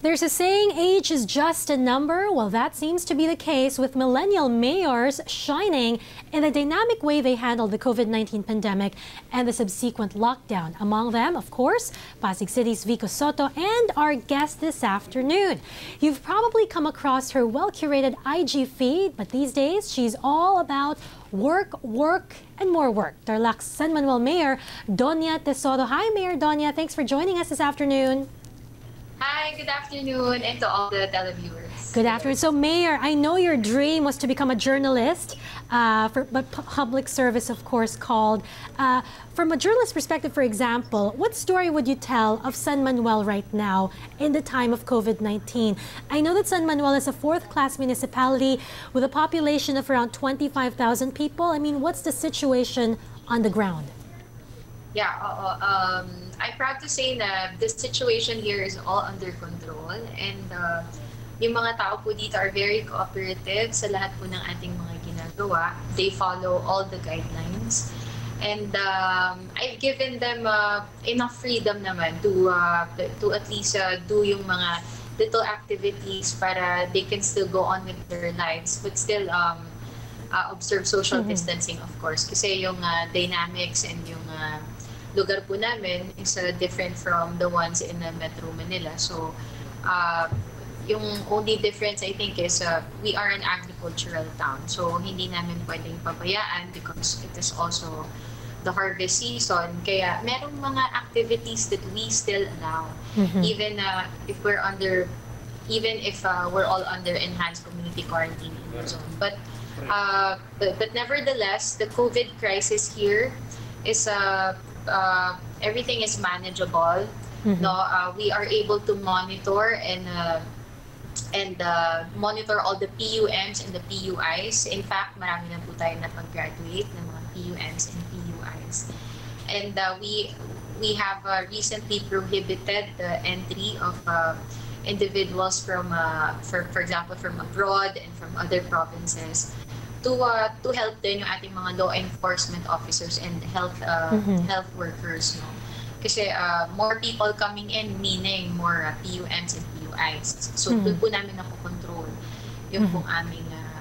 There's a saying, age is just a number. Well, that seems to be the case with millennial mayors shining in the dynamic way they handled the COVID-19 pandemic and the subsequent lockdown. Among them, of course, Pasig City's Vico Soto and our guest this afternoon. You've probably come across her well-curated IG feed, but these days she's all about work, work, and more work. Tarlac's San Manuel Mayor, Doña Tesodo. Hi, Mayor Doña. Thanks for joining us this afternoon. Hi, good afternoon, and to all the televiewers. Good afternoon. So, Mayor, I know your dream was to become a journalist, but public service, of course, called. From a journalist perspective, for example, what story would you tell of San Manuel right now in the time of COVID-19? I know that San Manuel is a fourth-class municipality with a population of around 25,000 people. I mean, what's the situation on the ground? Yeah, I'm proud to say that the situation here is all under control, and yung mga tao po dito are very cooperative sa lahat po ng ating mga ginagawa. They follow all the guidelines, and I've given them enough freedom naman to at least do yung mga little activities para they can still go on with their lives, but still observe social distancing, of course, kasi yung dynamics and yung lugar po namin is different from the ones in the Metro Manila. So, yung only difference, I think, is we are an agricultural town. So, hindi namin pwedeng pabayaan because it is also the harvest season. Kaya, merong mga activities that we still allow. Even if we're all under enhanced community quarantine zone. But nevertheless, the COVID crisis here is everything is manageable. No, we are able to monitor and monitor all the PUMs and the PUIs. In fact, marami na po tayo na pag-graduate ng mga PUMs and PUIs. And we have recently prohibited the entry of individuals from, for example, from abroad and from other provinces to help din yung ating mga law enforcement officers and health workers, no? Kasi more people coming in, meaning more PUMs and PUIs. So doon po namin napokontrol yung pong aming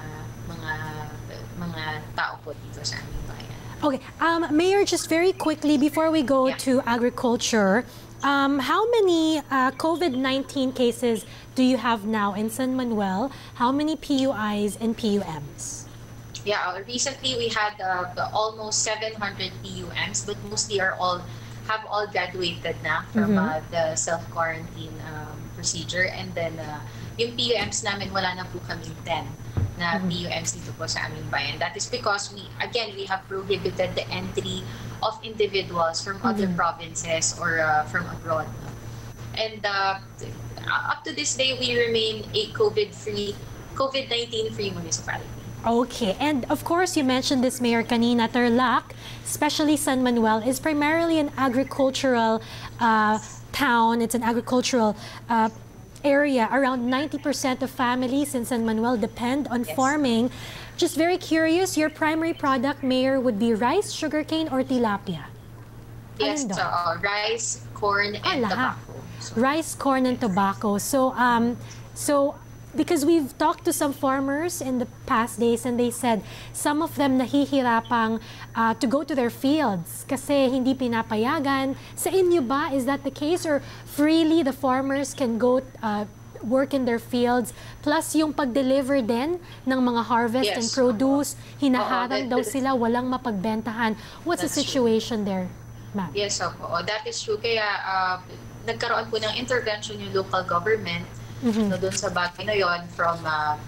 mga tao po dito sa aming bayan. Okay, Mayor, just very quickly before we go to agriculture, how many COVID-19 cases do you have now in San Manuel? How many PUIs and PUMs? Yeah, recently we had almost 700 PUMs, but mostly have all graduated na from the self-quarantine procedure. And then yung PUMs namin, wala na po kaming 10 na PUMs dito po sa aming bayan. That is because we have prohibited the entry of individuals from other provinces or from abroad. And up to this day, we remain a COVID-19 free municipality. Okay, and of course you mentioned this, Mayor, kanina, Tarlac, especially San Manuel, is primarily an agricultural town. It's an agricultural area. Around 90% of families in San Manuel depend on farming. Just very curious, your primary product, Mayor, would be rice, sugarcane, or tilapia? Yes, rice, corn, and tobacco. Rice, corn, and tobacco. So because we've talked to some farmers in the past days and they said some of them nahihirapang to go to their fields kasi hindi pinapayagan. Sa inyo ba, is that the case, or freely the farmers can go work in their fields, plus yung pag-deliver din ng mga harvest and produce, hinaharang daw sila, walang mapagbentahan? What's the situation there, ma'am? Yes, that is true. Kaya nagkaroon po ng intervention yung local government no, doon sa bagay na yon, from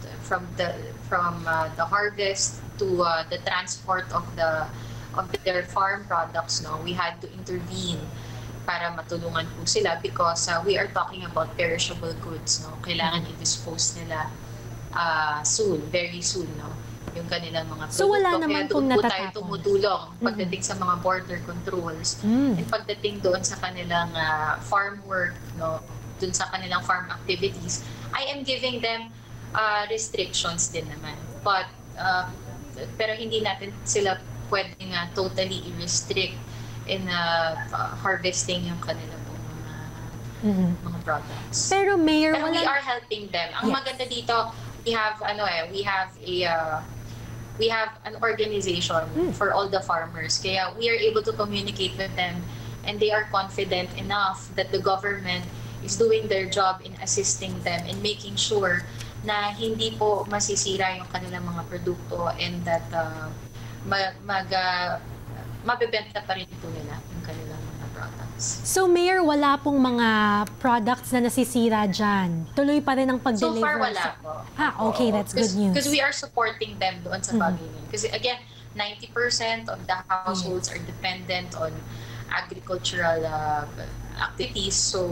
the harvest to the transport of their farm products. No, we had to intervene para matulungan po sila because we are talking about perishable goods. No, kailangan i-dispose nila soon, very soon. No, yung kanilang mga produkto. So wala naman pong natatapon. Tayo tumutulong pagdating sa mga border controls and pagdating doon sa kanilang farm work, no, dun sa kanilang farm activities. I am giving them restrictions din naman. But pero hindi natin sila pwedeng totally i-restrict in harvesting yung kanilang mga products. Pero Mayor, Pero we wala... are helping them. Ang Yes. maganda dito, we have an organization for all the farmers. Kaya we are able to communicate with them, and they are confident enough that the government is doing their job in assisting them and making sure na hindi po masisira yung kanilang mga produkto, and that mabebenta pa rin po nila yung kanilang mga products. So Mayor, wala pong mga products na nasisira dyan. Tuloy pa rin ang pag-deliver. So far, wala po. Okay, that's good news. Because we are supporting them doon sa pagiging. Kasi again, 90% of the households are dependent on agricultural activities. So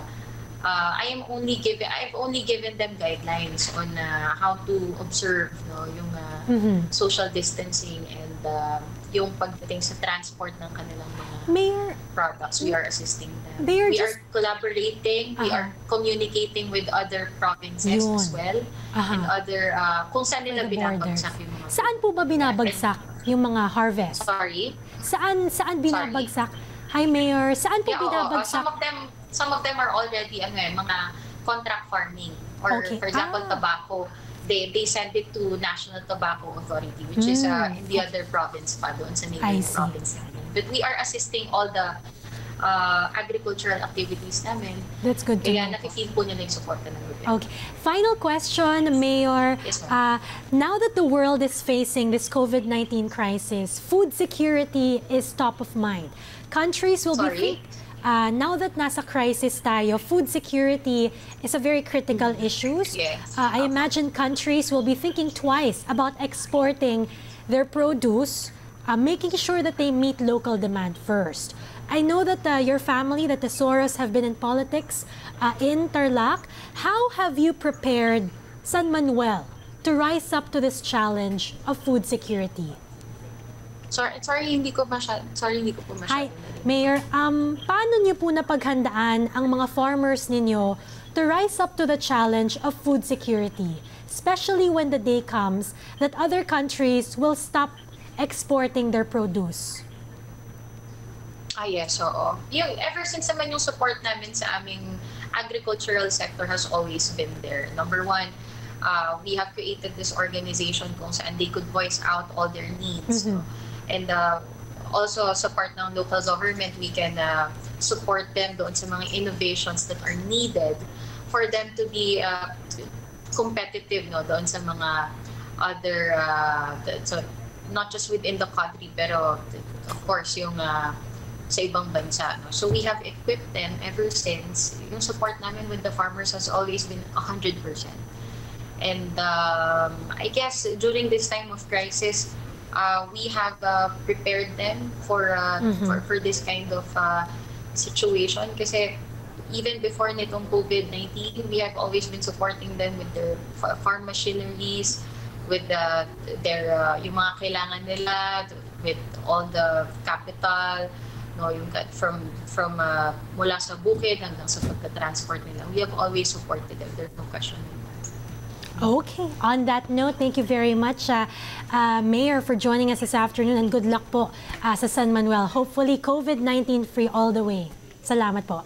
I've only given them guidelines on how to observe yung social distancing, and yung pagdating sa transport ng kanilang mga Mayor, products. We are assisting them. Mayor, We are collaborating. We are communicating with other provinces Yun. as well. And other, kung saan nila the binabagsak yung mga... saan po ba binabagsak yung mga harvest? Sorry? Saan binabagsak? Hi Mayor, saan po Yeah, binabagsak? some of them are already mga contract farming. Or Okay. for example, tobacco. They send it to National Tobacco Authority, which is in the other province pa, doon sa neighboring province namin. But we are assisting all the agricultural activities namin. That's good to Kaya know. nakifeel po nila yung support ng gobyerno. Okay. Final question, Mayor. Yes, Now that the world is facing this COVID-19 crisis, food security is top of mind. Countries will Sorry? now that nasa crisis tayo, food security is a very critical issue. Yes. I imagine countries will be thinking twice about exporting their produce, making sure that they meet local demand first. I know that your family, the Tesoros, have been in politics in Tarlac. How have you prepared San Manuel to rise up to this challenge of food security? Sorry, hindi ko po masyado. Hi, Mayor. Paano niyo po napaghandaan ang mga farmers ninyo to rise up to the challenge of food security, especially when the day comes that other countries will stop exporting their produce? Yes, oo. Ever since naman yung support namin sa aming agricultural sector has always been there. Number one, we have created this organization kung saan they could voice out all their needs. No? And also sa part ng local government, we can support them doon sa mga innovations that are needed for them to be competitive, no, doon sa mga other, so not just within the country, pero of course yung sa ibang bansa. No? So we have equipped them ever since. Yung support namin with the farmers has always been 100%. And I guess during this time of crisis, we have prepared them for this kind of situation. Kasi even before nitong COVID-19, we have always been supporting them with their farm machineries, with their yung mga kailangan nila, with all the capital, no, yung from mula sa bukid hanggang sa pagka-transport nila. We have always supported them. There's no question. Okay. On that note, thank you very much, Mayor, for joining us this afternoon, and good luck po sa San Manuel. Hopefully, COVID-19 free all the way. Salamat po.